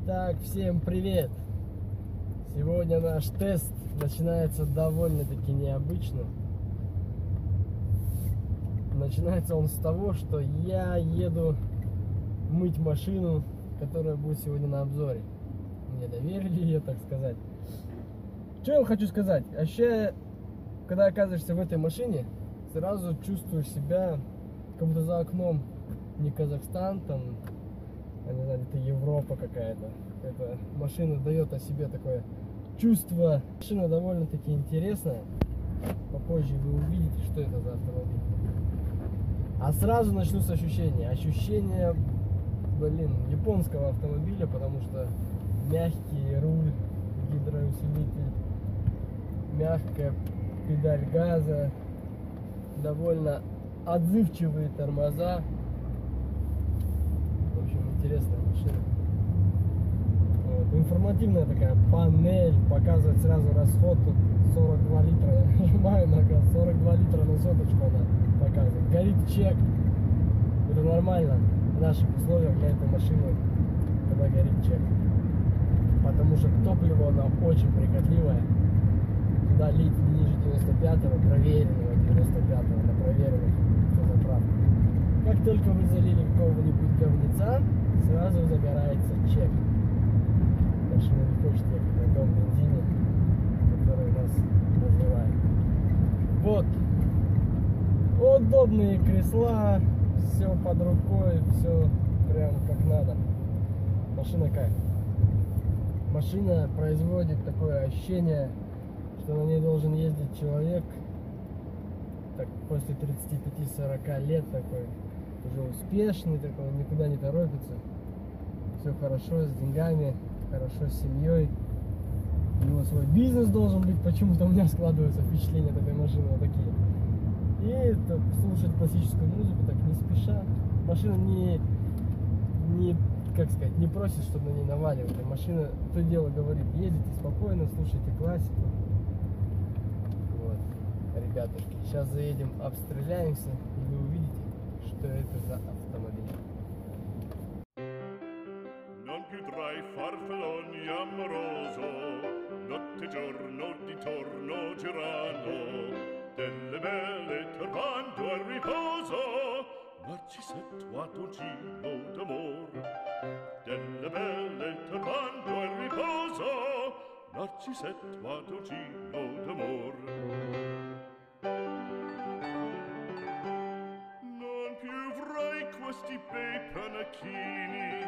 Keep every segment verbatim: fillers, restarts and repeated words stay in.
Итак, всем привет! Сегодня наш тест начинается довольно-таки необычно. Начинается он с того, что я еду мыть машину, которая будет сегодня на обзоре. Мне доверили ее, так сказать. Что я вам хочу сказать? Вообще, когда оказываешься в этой машине, сразу чувствуешь себя, как будто за окном не Казахстан, там, я не знаю, это Европа какая-то. Эта машина дает о себе такое чувство. Машина довольно-таки интересная. Попозже вы увидите, что это за автомобиль. А сразу начну с ощущения. Ощущение, блин, японского автомобиля, потому что мягкий руль, гидроусилитель, мягкая педаль газа, довольно отзывчивые тормоза. В общем, интересная машина. Вот. Информативная такая панель, показывает сразу расход. Тут сорок два литра, я нажимаю на газ, сорок два литра на соточку она показывает. Горит чек. Это нормально в наших условиях для этой машины, когда горит чек. Потому что к топливу она очень прихотливая. Туда лить ниже девяносто пятого, проверенного девяносто пятого, на проверенных заправках. Как только вы залили какого-нибудь говнеца, сразу загорается чек. Машина не хочет ехать на том бензине, который нас развивает. Вот. Удобные кресла, все под рукой, все прям как надо. Машина кайф. Машина производит такое ощущение, что на ней должен ездить человек так, после тридцати пяти сорока лет, такой уже успешный, такой, никуда не торопится. Все хорошо с деньгами, хорошо с семьей. У него свой бизнес должен быть, почему-то у меня складываются впечатления от этой машины вот такие. И так, слушать классическую музыку так не спеша. Машина не, не, как сказать, не просит, чтобы на ней наваливали. Машина то дело говорит, едете спокойно, слушайте классику. Вот, ребятушки, сейчас заедем, обстреляемся, и вы увидите, что это за автомобиль. Drai farfalloni amoroso, notte e giorno di torno girando, delle belle turbando al riposo, Narcisetto a tuo giro d'amor. Delle belle turbando al riposo, Narcisetto a tuo giro d'amor. Non più avrai questi bei panacchini,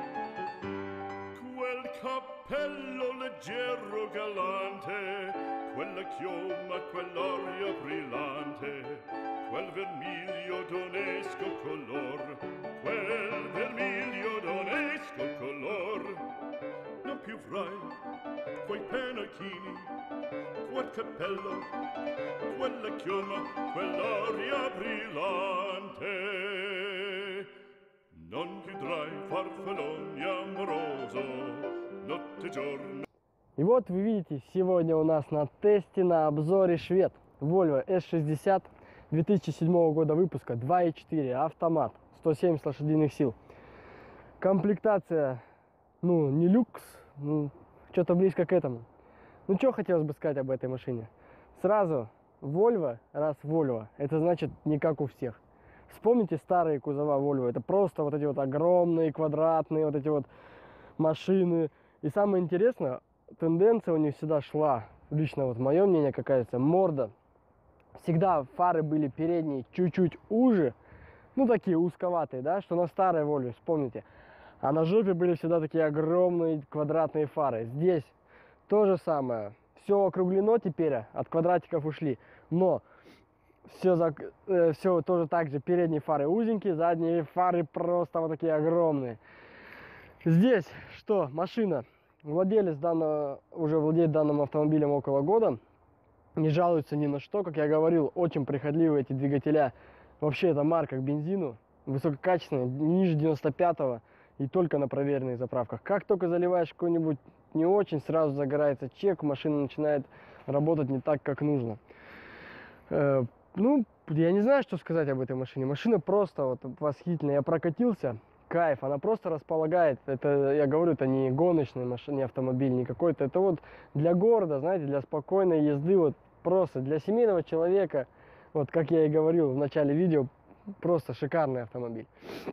quel cappello leggero galante, quella chioma, quell'aria brillante, quel vermiglio d'onesco color, quel vermiglio d'onesco color. Non più avrai quei pennacchini, quel cappello, quella chioma, quell'aria brillante. Non chiudrai farfalloni amoroso, notte e giorno. И вот вы видите, сегодня у нас на тесте, на обзоре швед Volvo эс шестьдесят две тысячи седьмого года выпуска, два и четыре, автомат, сто семьдесят лошадиных сил. Комплектация, ну, не люкс, ну, что-то близко к этому. Ну, что хотелось бы сказать об этой машине? Сразу, Volvo, раз Volvo, это значит не как у всех. Вспомните старые кузова Volvo, это просто вот эти вот огромные, квадратные вот эти вот машины. И самое интересное, тенденция у них всегда шла, лично вот мое мнение, какая-то морда. Всегда фары были передние чуть-чуть уже, ну такие узковатые, да, что на старой Volvo, вспомните. А на жопе были всегда такие огромные квадратные фары. Здесь то же самое. Все округлено теперь, от квадратиков ушли. Но все, за, э, все тоже так же. Передние фары узенькие, задние фары просто вот такие огромные. Здесь что? Машина. Владелец данного, уже владеет данным автомобилем около года. Не жалуется ни на что. Как я говорил, очень прихотливые эти двигателя. Вообще это марка к бензину. Высококачественная, ниже девяносто пятого. И только на проверенных заправках. Как только заливаешь какой-нибудь не очень, сразу загорается чек. Машина начинает работать не так, как нужно. Э, ну, я не знаю, что сказать об этой машине. Машина просто вот восхитительная. Я прокатился. кайф, она просто располагает. Это, я говорю, это не гоночный машина, не автомобиль, не какой-то. Это вот для города, знаете, для спокойной езды, вот просто для семейного человека. Вот как я и говорил в начале видео, просто шикарный автомобиль.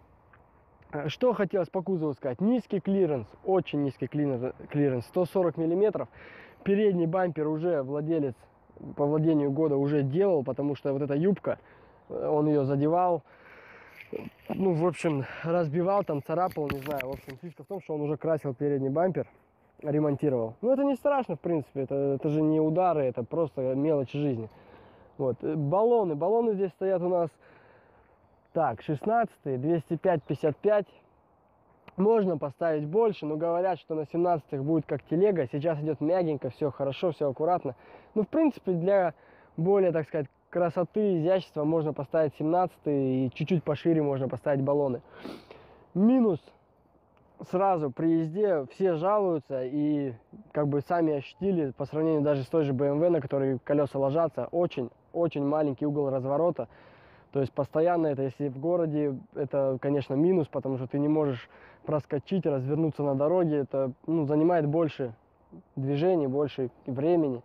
Что хотелось по кузову сказать? Низкий клиренс, очень низкий клиренс, сто сорок миллиметров. Передний бампер уже владелец по владению года уже делал, потому что вот эта юбка, он ее задевал, ну, в общем, разбивал, там, царапал, не знаю. В общем, фишка в том, что он уже красил передний бампер, ремонтировал. Ну, это не страшно, в принципе, это, это же не удары, это просто мелочи жизни. Вот, баллоны, баллоны здесь стоят у нас, так, шестнадцатый, двести пять пятьдесят пять. Можно поставить больше, но говорят, что на семнадцатых будет как телега. Сейчас идет мягенько, все хорошо, все аккуратно. Ну, в принципе, для более, так сказать, красоты, изящества можно поставить семнадцатый, и чуть-чуть пошире можно поставить баллоны. Минус сразу при езде все жалуются и как бы сами ощутили по сравнению даже с той же бэ эм вэ, на которой колеса ложатся, очень-очень маленький угол разворота. То есть постоянно это, если в городе, это, конечно, минус, потому что ты не можешь проскочить, развернуться на дороге. Это, ну, занимает больше движения, больше времени.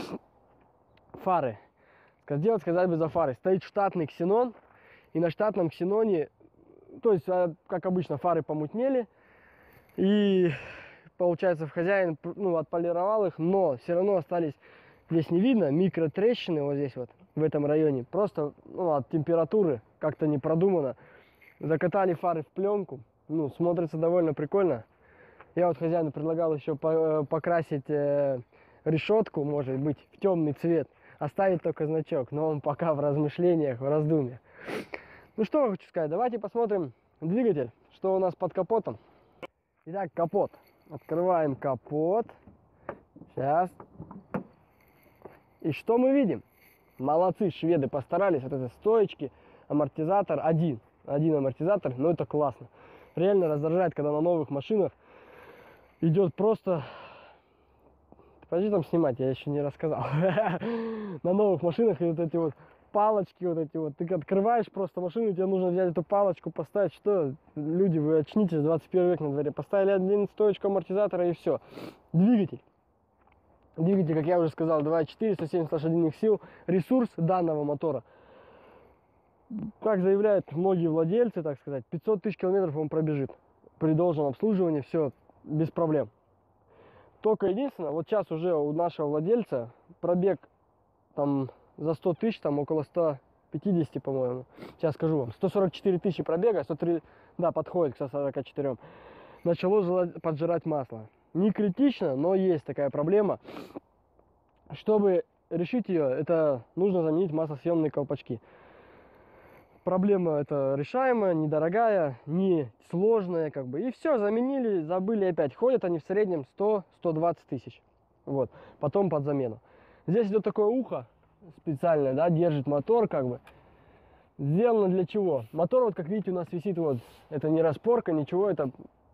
Фары. Делать, сказать бы, за фары. Стоит штатный ксенон, и на штатном ксеноне, то есть, как обычно, фары помутнели, и, получается, хозяин, ну, отполировал их, но все равно остались, здесь не видно, микротрещины вот здесь вот, в этом районе. Просто, ну, от температуры как-то не продумано. Закатали фары в пленку, ну, смотрится довольно прикольно. Я вот хозяину предлагал еще покрасить э, решетку, может быть, в темный цвет. Оставить только значок, но он пока в размышлениях, в раздумьях. Ну что я хочу сказать, давайте посмотрим двигатель, что у нас под капотом. Итак, капот. Открываем капот. Сейчас. И что мы видим? Молодцы, шведы постарались. Вот это стоечки, амортизатор один. Один амортизатор, но это классно. Реально раздражает, когда на новых машинах идет просто... Подожди там снимать, я еще не рассказал. На новых машинах вот эти вот палочки, вот эти вот. Ты открываешь просто машину, тебе нужно взять эту палочку, поставить. Что, люди, вы очнитесь, двадцать первый век на дворе. Поставили один стоечку амортизатора и все. Двигатель. Двигатель, как я уже сказал, два и четыре, сто семьдесят лошадиных сил. Ресурс данного мотора, как заявляют многие владельцы, так сказать, пятьсот тысяч километров он пробежит. При должном обслуживании все без проблем. Только единственное, вот сейчас уже у нашего владельца пробег там за сто тысяч, там около ста пятидесяти, по-моему. Сейчас скажу вам. сто сорок четыре тысячи пробега, сто три, да, подходит к ста сорока четырем. Начало поджирать масло. Не критично, но есть такая проблема. Чтобы решить ее, это нужно заменить маслосъемные колпачки. Проблема это решаемая, недорогая, не сложная, как бы. И все, заменили, забыли опять. Ходят они в среднем сто — сто двадцать тысяч. Вот. Потом под замену. Здесь идет такое ухо специальное, да, держит мотор, как бы. Сделано для чего? Мотор, вот как видите, у нас висит вот. Это не распорка, ничего, это...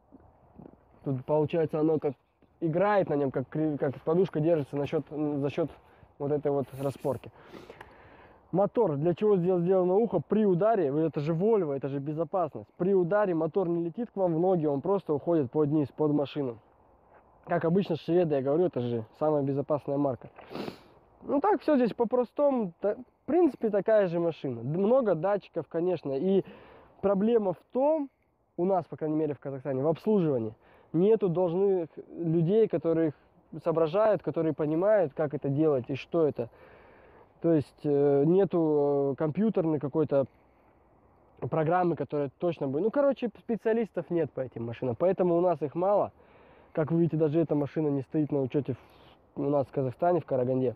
Тут получается оно как играет на нем, как, как подушка держится на счет, за счет вот этой вот распорки. Мотор, для чего сделано ухо? При ударе, это же Volvo, это же безопасность. При ударе мотор не летит к вам в ноги, он просто уходит под низ, под машину. Как обычно шведы, я говорю, это же самая безопасная марка. Ну так, все здесь по-простому. В принципе, такая же машина. Много датчиков, конечно. И проблема в том, у нас, по крайней мере, в Казахстане, в обслуживании. Нету должных людей, которые соображают, которые понимают, как это делать и что это. То есть э, нету компьютерной какой-то программы, которая точно будет. Ну, короче, специалистов нет по этим машинам. Поэтому у нас их мало. Как вы видите, даже эта машина не стоит на учете в, у нас в Казахстане, в Караганде.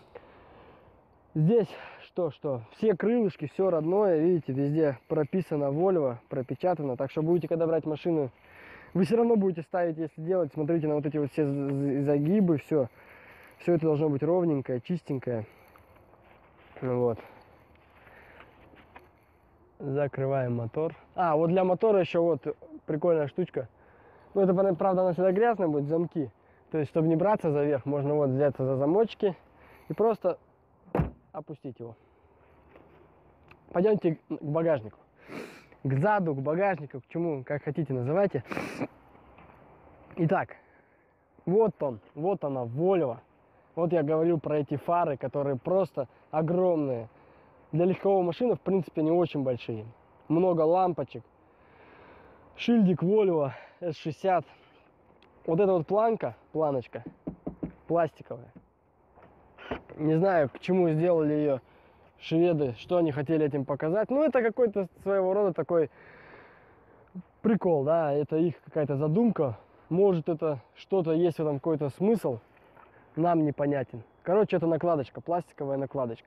Здесь что, что? Все крылышки, все родное, видите, везде прописано Volvo, пропечатано. Так что будете, когда брать машину, вы все равно будете ставить, если делать, смотрите на вот эти вот все загибы, все. Все это должно быть ровненькое, чистенькое. Вот. Закрываем мотор. А, вот для мотора еще вот прикольная штучка. Ну, это, правда, она всегда грязная будет, замки. То есть, чтобы не браться за верх, можно вот взяться за замочки и просто опустить его. Пойдемте к багажнику. к заду, к багажнику, к чему, как хотите называйте. Итак, вот он, вот она, Volvo. Вот я говорил про эти фары, которые просто огромные. Для легковой машины, в принципе, они очень большие. Много лампочек. Шильдик Volvo эс шестьдесят. Вот эта вот планка, планочка, пластиковая. Не знаю, к чему сделали ее шведы, что они хотели этим показать. Ну, это какой-то своего рода такой прикол, да, это их какая-то задумка. Может, это что-то, есть в этом какой-то смысл, нам непонятен. Короче, это накладочка, пластиковая накладочка.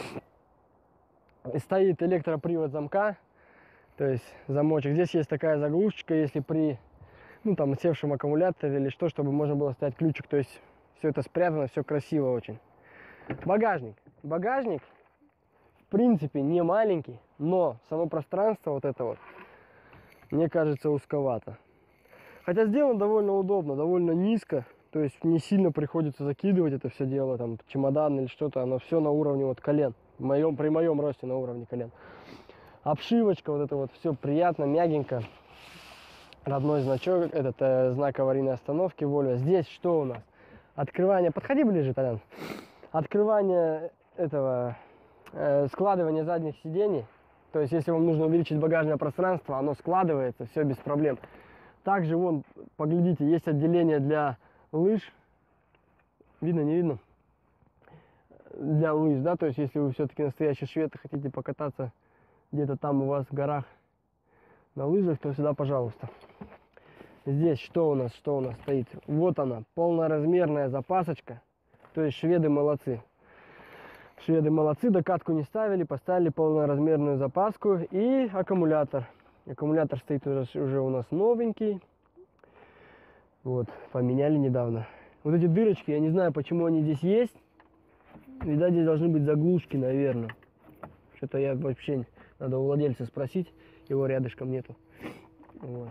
И стоит электропривод замка, то есть замочек. Здесь есть такая заглушечка, если при, ну, там, севшем аккумуляторе или что, чтобы можно было ставить ключик. То есть все это спрятано, все красиво очень. Багажник. Багажник, в принципе, не маленький, но само пространство вот это вот, мне кажется, узковато. Хотя сделано довольно удобно, довольно низко. То есть не сильно приходится закидывать это все дело, там, чемодан или что-то. Оно все на уровне вот колен. В моем, при моем росте на уровне колен. Обшивочка, вот это вот все приятно, мягенько. Родной значок, этот э, знак аварийной остановки Volvo. Здесь что у нас? Открывание, подходи ближе, Толян. Открывание этого, э, складывание задних сидений. То есть, если вам нужно увеличить багажное пространство, оно складывается, все без проблем. Также, вон, поглядите, есть отделение для лыж. Видно, не видно? Для лыж, да, то есть, если вы все-таки настоящий швед и хотите покататься где-то там у вас в горах на лыжах, то сюда, пожалуйста. Здесь что у нас, что у нас стоит? Вот она, полноразмерная запасочка. То есть, шведы молодцы. Шведы молодцы, докатку не ставили, поставили полноразмерную запаску и аккумулятор. Аккумулятор стоит уже, уже у нас новенький. Вот, поменяли недавно. Вот эти дырочки, я не знаю, почему они здесь есть. Видать, здесь должны быть заглушки, наверное. Что-то я вообще... Надо у владельца спросить, его рядышком нету. Вот.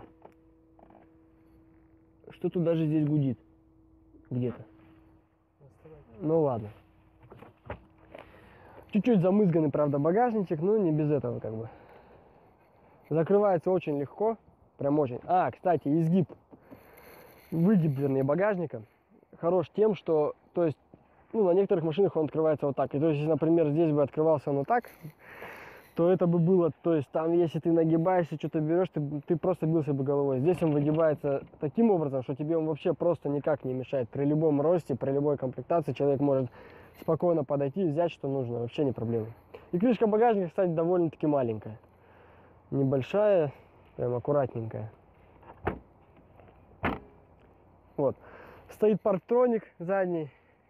Что-то даже здесь гудит. Где-то. Ну ладно. Чуть-чуть замызганный, правда, багажничек, но не без этого как бы. Закрывается очень легко. Прям очень. А, кстати, изгиб. Выгиб, вернее, багажника хорош тем, что, то есть, ну, на некоторых машинах он открывается вот так. И то есть, если, например, здесь бы открывался он вот так, то это бы было, то есть, там, если ты нагибаешься, что-то берешь, ты, ты просто бился бы головой. Здесь он выгибается таким образом, что тебе он вообще просто никак не мешает. При любом росте, при любой комплектации человек может спокойно подойти и взять, что нужно, вообще не проблема. И крышка багажника, кстати, довольно-таки маленькая. Небольшая, прям аккуратненькая. Вот. Стоит парктроник задний.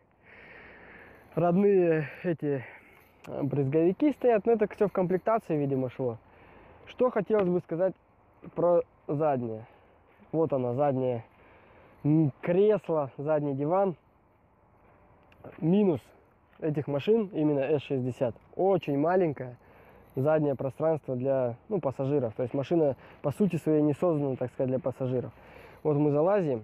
Родные эти брызговики стоят, но это все в комплектации, видимо, шло. Что хотелось бы сказать про заднее. Вот она, заднее кресло, задний диван. Минус этих машин, именно эс шестьдесят, очень маленькое заднее пространство для, ну, пассажиров. То есть машина по сути своей не создана, так сказать, для пассажиров. Вот мы залазим.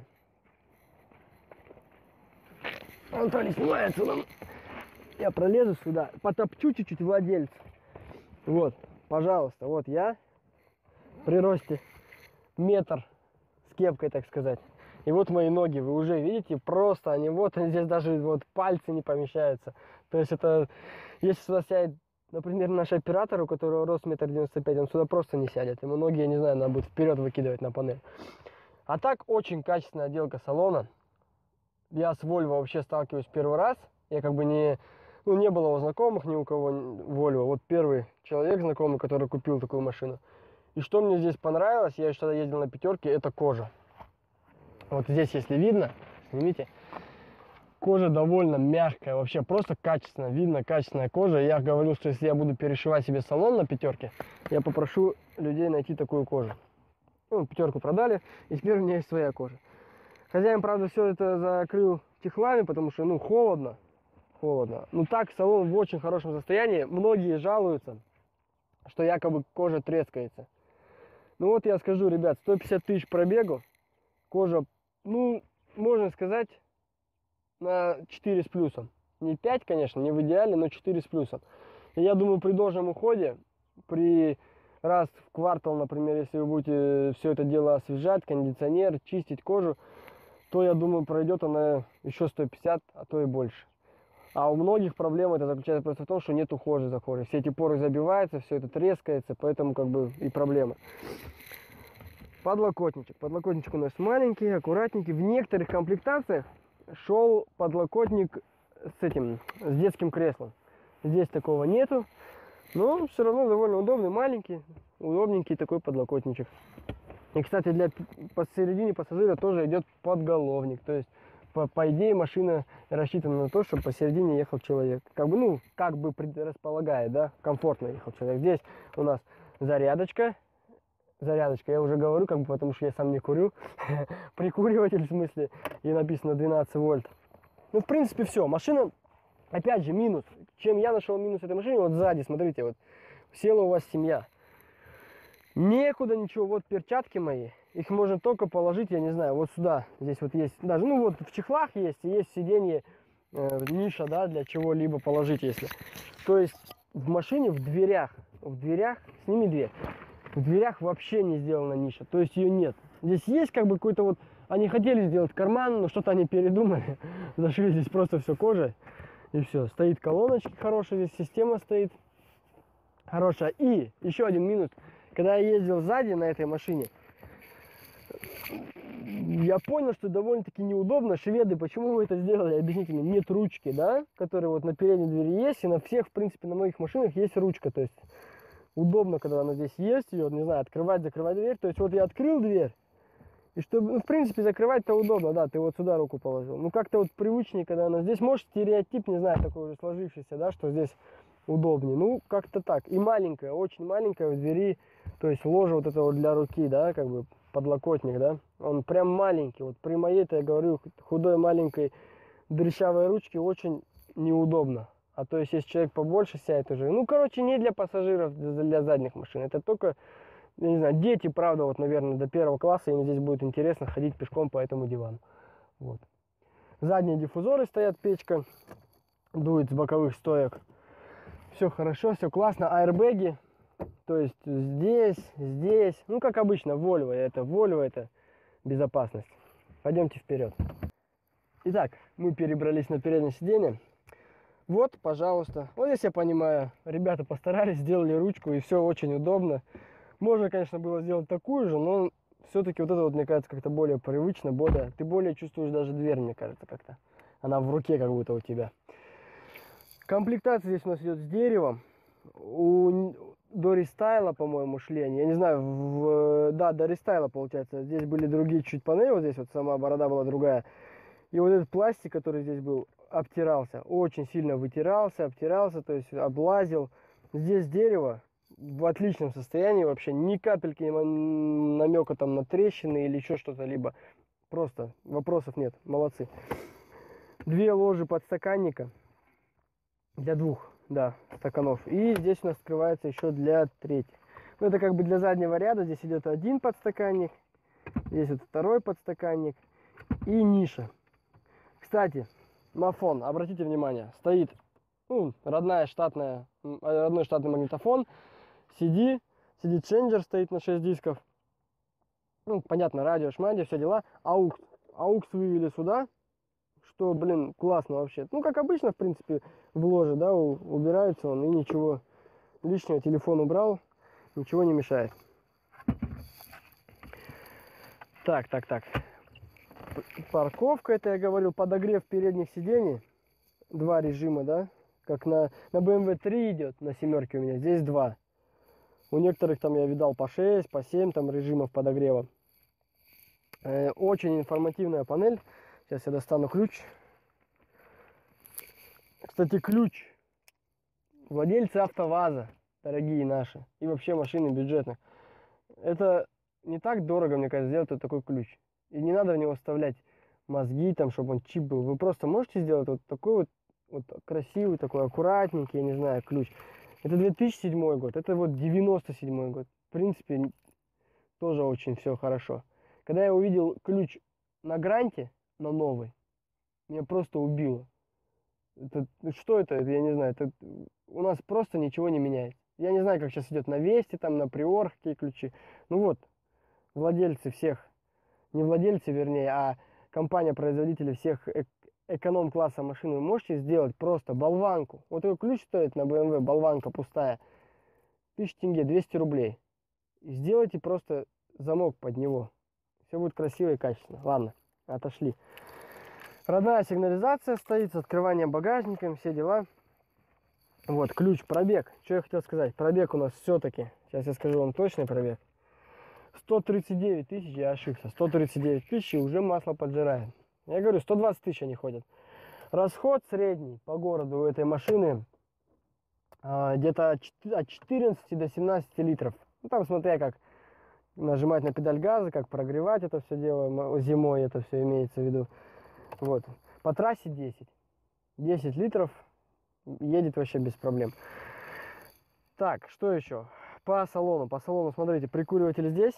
Антон снимается нам. Я пролезу сюда, потопчу чуть-чуть владельца. Вот, пожалуйста, вот я при росте метр с кепкой, так сказать. И вот мои ноги, вы уже видите, просто они, вот они, здесь даже вот пальцы не помещаются. То есть это, если сюда сядет, например, наш оператор, у которого рост метр девяносто пять, он сюда просто не сядет. Ему ноги, я не знаю, надо будет вперед выкидывать на панель. А так, очень качественная отделка салона. Я с Volvo вообще сталкиваюсь первый раз. Я как бы не, ну, не было у знакомых ни у кого Volvo. Вот первый человек знакомый, который купил такую машину. И что мне здесь понравилось, я еще тогда ездил на пятерке, это кожа. Вот здесь, если видно, снимите. Кожа довольно мягкая, вообще просто качественно, видно качественная кожа. Я говорю, что если я буду перешивать себе салон на пятерке, я попрошу людей найти такую кожу. Ну, пятерку продали, и теперь у меня есть своя кожа. Хозяин, правда, все это закрыл чехлами, потому что, ну, холодно. Холодно. Ну, так, салон в очень хорошем состоянии. Многие жалуются, что якобы кожа трескается. Ну, вот я скажу, ребят, сто пятьдесят тысяч пробегу. Кожа, ну, можно сказать, на четыре с плюсом. Не пять, конечно, не в идеале, но четыре с плюсом. И я думаю, при должном уходе, при раз в квартал, например, если вы будете все это дело освежать, кондиционер, чистить кожу, то, я думаю, пройдет она еще сто пятьдесят, а то и больше. А у многих проблем это заключается просто в том, что нет ухожи за кожей. Все эти поры забиваются, все это трескается, поэтому как бы и проблема. Подлокотничек. Подлокотничек у нас маленький, аккуратненький. В некоторых комплектациях шел подлокотник с этим, с детским креслом. Здесь такого нету, но все равно довольно удобный, маленький, удобненький такой подлокотничек. И, кстати, для посередине пассажира тоже идет подголовник. То есть, по, по идее, машина рассчитана на то, чтобы посередине ехал человек. Как бы, ну, как бы располагает, да, комфортно ехал человек. Здесь у нас зарядочка. Зарядочка, я уже говорю, как бы, потому что я сам не курю. Прикуриватель, в смысле, и написано двенадцать вольт. Ну, в принципе, все. Машина, опять же, минус. Чем я нашел минус этой машины? Вот сзади, смотрите, вот, села у вас семья. Некуда ничего, вот перчатки мои, их можно только положить, я не знаю, вот сюда, здесь вот есть, даже, ну вот в чехлах есть, и есть сиденье, э, ниша, да, для чего-либо положить, если. То есть в машине, в дверях, в дверях, сними дверь, в дверях вообще не сделана ниша, то есть ее нет. Здесь есть как бы какой-то вот, они хотели сделать карман, но что-то они передумали, зашли здесь просто все кожей, и все. Стоит колоночки хорошие, здесь система стоит хорошая. И еще один минус. Когда я ездил сзади на этой машине, я понял, что довольно-таки неудобно. Шведы, почему вы это сделали? Объясните мне. Нет ручки, да, которая вот на передней двери есть, и на всех, в принципе, на многих машинах есть ручка. То есть удобно, когда она здесь есть, ее, не знаю, открывать, закрывать дверь. То есть вот я открыл дверь, и чтобы, ну, в принципе, закрывать-то удобно, да, ты вот сюда руку положил. Ну, как-то вот привычнее, когда она здесь, может, стереотип, не знаю, такой уже сложившийся, да, что здесь удобнее. Ну, как-то так. И маленькая, очень маленькая в двери. То есть ложа вот это вот для руки, да, как бы подлокотник, да, он прям маленький. Вот при моей-то, я говорю, худой маленькой дрыщавой ручке очень неудобно. А то есть, если человек побольше сядет уже, ну, короче, не для пассажиров, для задних машин. Это только, я не знаю, дети, правда, вот, наверное, до первого класса, им здесь будет интересно ходить пешком по этому дивану. Вот. Задние диффузоры стоят, печка дует с боковых стоек. Все хорошо, все классно. Аэрбэги. То есть здесь, здесь, ну как обычно, Volvo, это Volvo, это безопасность. Пойдемте вперед. Итак, мы перебрались на переднее сиденье. Вот, пожалуйста. Вот здесь я понимаю, ребята постарались, сделали ручку, и все очень удобно. Можно, конечно, было сделать такую же, но все-таки вот это вот, мне кажется, как-то более привычно, более, ты более чувствуешь даже дверь, мне кажется, как-то. Она в руке как будто у тебя. Комплектация здесь у нас идет с деревом. У до рестайла, по-моему, шли они. Я не знаю, в, да, до рестайла, получается. Здесь были другие чуть панели, вот здесь вот сама борода была другая. И вот этот пластик, который здесь был, обтирался. Очень сильно вытирался, обтирался, то есть облазил. Здесь дерево в отличном состоянии вообще. Ни капельки намека там на трещины или еще что-то, либо просто вопросов нет. Молодцы. Две ложи подстаканника. Для двух, да, стаканов. И здесь у нас открывается еще для третьих. Ну, это как бы для заднего ряда. Здесь идет один подстаканник. Здесь вот второй подстаканник. И ниша. Кстати, мафон, обратите внимание, стоит, ну, родная штатная, родной штатный магнитофон. си ди, си ди-ченджер стоит на шесть дисков. Ну, понятно, радио, шмадио, все дела. Аукс. Аукс вывели сюда. Что, блин, классно вообще. Ну, как обычно, в принципе, в ложе, да, убирается он, и ничего лишнего. Телефон убрал, ничего не мешает. Так, так, так. Парковка, это я говорил, подогрев передних сидений. Два режима, да, как на, на бэ эм вэ три идет, на семерке у меня, здесь два. У некоторых там я видал по шесть, по семь там режимов подогрева. Э, очень информативная панель. Сейчас я достану ключ. Кстати, ключ. Владельцы АвтоВАЗа, дорогие наши, и вообще машины бюджетных. Это не так дорого, мне кажется, сделать вот такой ключ. И не надо в него вставлять мозги, там, чтобы он чип был. Вы просто можете сделать вот такой вот, вот красивый, такой аккуратненький, я не знаю, ключ. Это две тысячи седьмой год, это вот девяносто седьмой год. В принципе, тоже очень все хорошо. Когда я увидел ключ на гранте, на новый, меня просто убило. Это, что это? Это, я не знаю. Это, у нас просто ничего не меняется. Я не знаю, как сейчас идет на Весте, там на Приор, какие ключи. Ну вот, владельцы всех, не владельцы, вернее, а компания-производители всех эк эконом-класса машин, вы можете сделать просто болванку. Вот такой ключ стоит на бэ эм вэ, болванка пустая, тысяча тенге, двести рублей. Сделайте просто замок под него. Все будет красиво и качественно. Ладно, отошли. Родная сигнализация стоит с открыванием багажника, все дела. Вот, ключ, пробег. Что я хотел сказать? Пробег у нас все-таки, сейчас я скажу вам точный пробег. сто тридцать девять тысяч, я ошибся. сто тридцать девять тысяч, и уже масло поджирает. Я говорю, сто двадцать тысяч они ходят. Расход средний по городу у этой машины а, где-то от четырнадцати до семнадцати литров. Ну, там смотря как нажимать на педаль газа, как прогревать это все дело. Зимой это все имеется в виду. Вот. По трассе десять. десять литров. Едет вообще без проблем. Так, что еще? По салону. По салону, смотрите, прикуриватель здесь.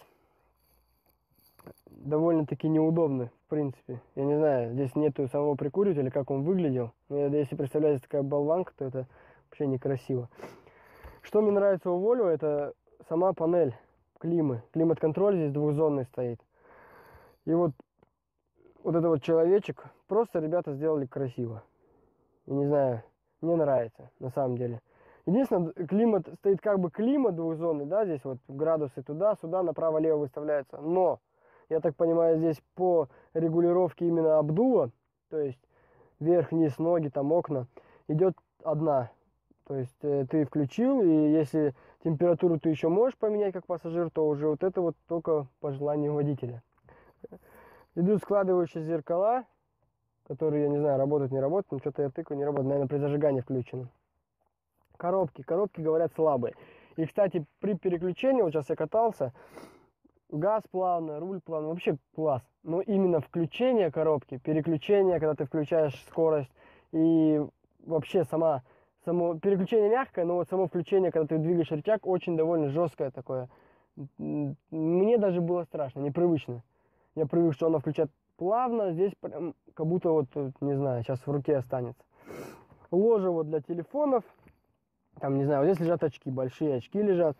Довольно-таки неудобный, в принципе. Я не знаю, здесь нету самого прикуривателя, как он выглядел. Но если представляете такая болванка, то это вообще некрасиво. Что мне нравится у Volvo, это сама панель климы. Климат-контроль здесь двухзонный стоит. И вот, вот это вот человечек, просто ребята сделали красиво. Я не знаю, мне нравится, на самом деле. Единственное, климат стоит как бы климат двухзонный, да, здесь вот градусы туда-сюда, направо-лево выставляются. Но, я так понимаю, здесь по регулировке именно обдува, то есть вверх-вниз, ноги, там окна, идет одна. То есть э, ты включил, и если температуру ты еще можешь поменять как пассажир, то уже вот это вот только по желанию водителя. Идут складывающие зеркала, которые, я не знаю, работают, не работают, но что-то я тыкаю, не работает, наверное, при зажигании включено. Коробки, коробки, говорят, слабые. И, кстати, при переключении, вот сейчас я катался, газ плавно, руль плавно, вообще класс. Но именно включение коробки, переключение, когда ты включаешь скорость, и вообще сама, само переключение мягкое, но вот само включение, когда ты двигаешь рычаг, очень довольно жесткое такое. Мне даже было страшно, непривычно. Я привык, что оно включает плавно, здесь прям как будто вот, не знаю, сейчас в руке останется. Ложе вот для телефонов, там, не знаю, вот здесь лежат очки, большие очки лежат.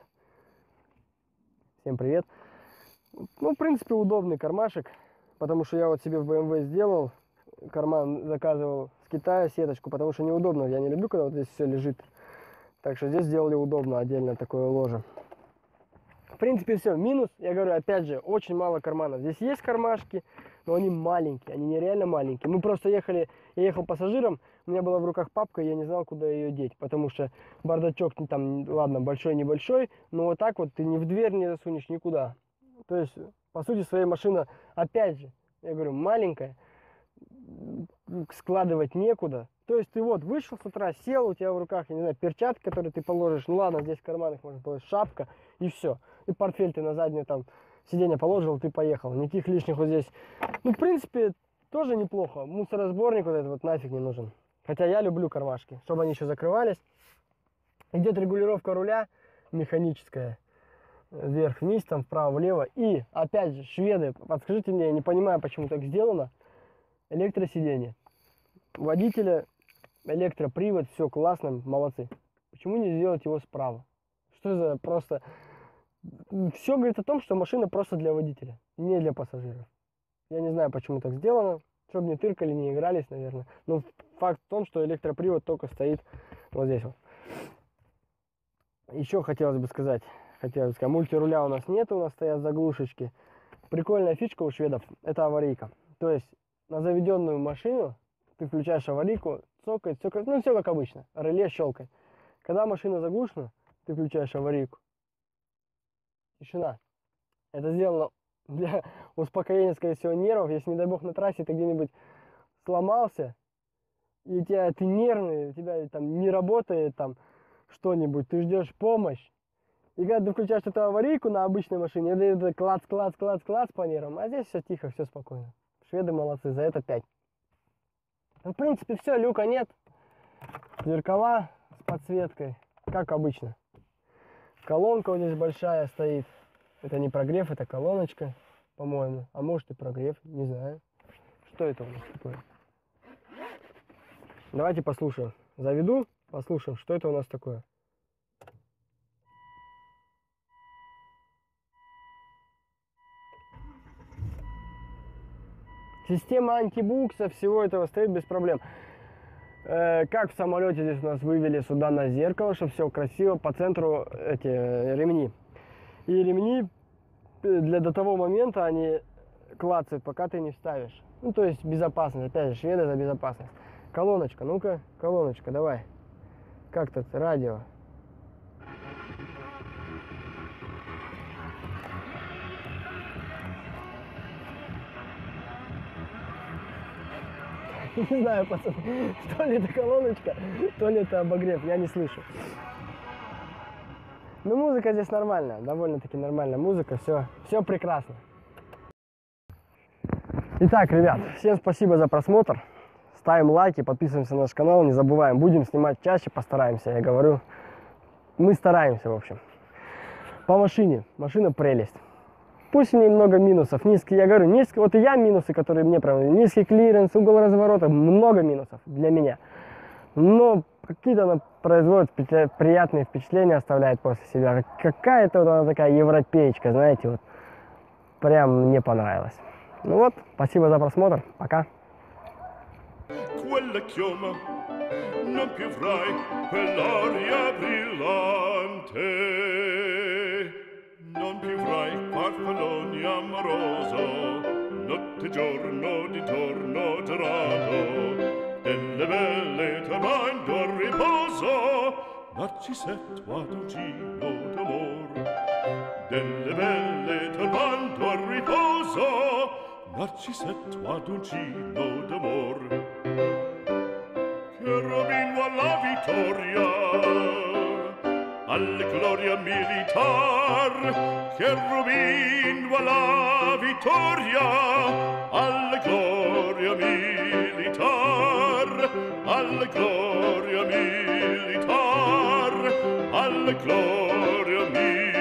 Всем привет. Ну, в принципе, удобный кармашек, потому что я вот себе в бэ эм вэ сделал, карман заказывал с Китая, сеточку, потому что неудобно, я не люблю, когда вот здесь все лежит. Так что здесь сделали удобно, отдельно такое ложе. В принципе, все. Минус, я говорю, опять же, очень мало карманов. Здесь есть кармашки, но они маленькие, они нереально маленькие. Мы просто ехали, я ехал пассажиром, у меня была в руках папка, я не знал, куда ее деть, потому что бардачок там, ладно, большой-небольшой, но вот так вот ты ни в дверь не засунешь, никуда. То есть, по сути, своя машина, опять же, я говорю, маленькая, складывать некуда. То есть ты вот вышел с утра, сел, у тебя в руках, я не знаю, перчатки, которые ты положишь, ну ладно, здесь в карманах можно положить, шапка, и все. И портфель ты на заднее там сиденье положил, ты поехал. Никаких лишних вот здесь. Ну, в принципе, тоже неплохо. Мусоросборник вот этот вот нафиг не нужен. Хотя я люблю кармашки, чтобы они еще закрывались. Идет регулировка руля механическая. Вверх-вниз, там вправо-влево. И, опять же, шведы, подскажите мне, я не понимаю, почему так сделано. Электросиденье. Водителя электропривод, все классно, молодцы. Почему не сделать его справа? Что за просто... Все говорит о том, что машина просто для водителя, не для пассажиров. Я не знаю, почему так сделано. Чтобы не тыркали, не игрались, наверное. Но факт в том, что электропривод только стоит вот здесь вот. Еще хотелось бы сказать, хотелось бы сказать, мультируля у нас нет, у нас стоят заглушечки. Прикольная фишка у шведов, это аварийка. То есть на заведенную машину ты включаешь аварийку, цокает, цокает, ну все как обычно, реле щелкает. Когда машина заглушена, ты включаешь аварийку. Тишина. Это сделано для успокоения, скорее всего, нервов. Если, не дай бог, на трассе ты где-нибудь сломался, и у тебя ты нервный, у тебя там не работает там что-нибудь, ты ждешь помощь. И когда ты включаешь эту аварийку на обычной машине, это, это клац, клац, клац, клац по нервам, а здесь все тихо, все спокойно. Шведы молодцы, за это пять. В принципе, все, люка нет. Зеркала с подсветкой, как обычно. Колонка вот здесь большая стоит. Это не прогрев, это колоночка, по-моему. А может и прогрев, не знаю. Что это у нас такое? Давайте послушаем. Заведу, послушаем, что это у нас такое. Система антибукса, всего этого стоит без проблем. Э, как в самолете здесь у нас вывели сюда на зеркало, чтобы все красиво, по центру эти ремни. И ремни для до того момента они клацают, пока ты не вставишь. Ну, то есть безопасность, опять же, шведы за безопасность. Колоночка, ну-ка, колоночка, давай. Как тут, радио. Не знаю, пацаны, то ли это колоночка, то ли это обогрев, я не слышу. Но музыка здесь нормальная, довольно-таки нормальная музыка, все, все прекрасно. Итак, ребят, всем спасибо за просмотр. Ставим лайки, подписываемся на наш канал, не забываем. Будем снимать чаще, постараемся, я говорю. Мы стараемся, в общем. По машине. Машина прелесть. Пусть в ней много минусов. Низкий, я говорю, низкий, вот и я минусы, которые мне прям, низкий клиренс, угол разворота, много минусов для меня. Но какие-то она производит приятные впечатления, оставляет после себя. Какая-то вот она такая европеечка, знаете, вот. Прям мне понравилось. Ну вот, спасибо за просмотр, пока. Quella chioma, non più avrai quell'aria brillante, non più avrai farfalloni amoroso, notte e giorno di torno girato, delle belle tornando a riposo, Narcisetto ad un giro d'amor, delle belle tornando a riposo, Narcisetto ad un giro d'amor. Cherubino alla vittoria, alla gloria militar. Cherubino alla vittoria, alla gloria militar. Alla gloria militar, alla gloria militar.